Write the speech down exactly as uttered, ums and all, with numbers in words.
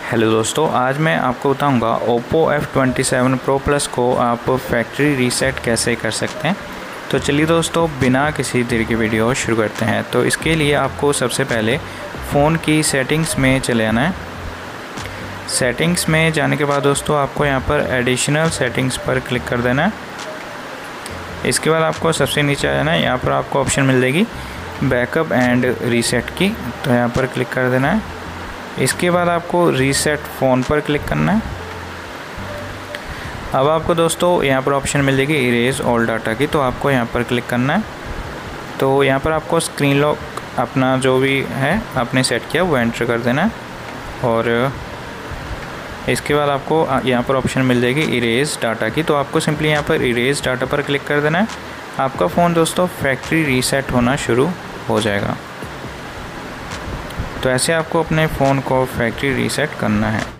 Hello दोस्तों, आज मैं आपको बताऊंगा Oppo F twenty seven Pro Plus को आप फैक्ट्री रीसेट कैसे कर सकते हैं। तो चलिए दोस्तों, बिना किसी देर की वीडियो शुरू करते हैं। तो इसके लिए आपको सबसे पहले फ़ोन की सेटिंग्स में चले आना है। सेटिंग्स में जाने के बाद दोस्तों आपको यहाँ पर एडिशनल सेटिंग्स पर क्लिक कर देना है। इसके बाद आपको सबसे नीचे आ जाना है। यहाँ पर आपको ऑप्शन मिल जाएगी बैकअप एंड रीसेट की, तो यहाँ पर क्लिक कर देना है। इसके बाद आपको रीसेट फ़ोन पर क्लिक करना है। अब आपको दोस्तों यहाँ पर ऑप्शन मिल जाएगी इरेज ऑल डाटा की, तो आपको यहाँ पर क्लिक करना है। तो यहाँ पर आपको स्क्रीन लॉक अपना जो भी है आपने सेट किया वो एंटर कर देना है। और इसके बाद आपको यहाँ पर ऑप्शन मिल जाएगी इरेज डाटा की, तो आपको सिंपली यहाँ पर इरेज डाटा पर क्लिक कर देना है। आपका फ़ोन दोस्तों फैक्ट्री रीसेट होना शुरू हो जाएगा। तो ऐसे आपको अपने फ़ोन को फैक्ट्री रीसेट करना है।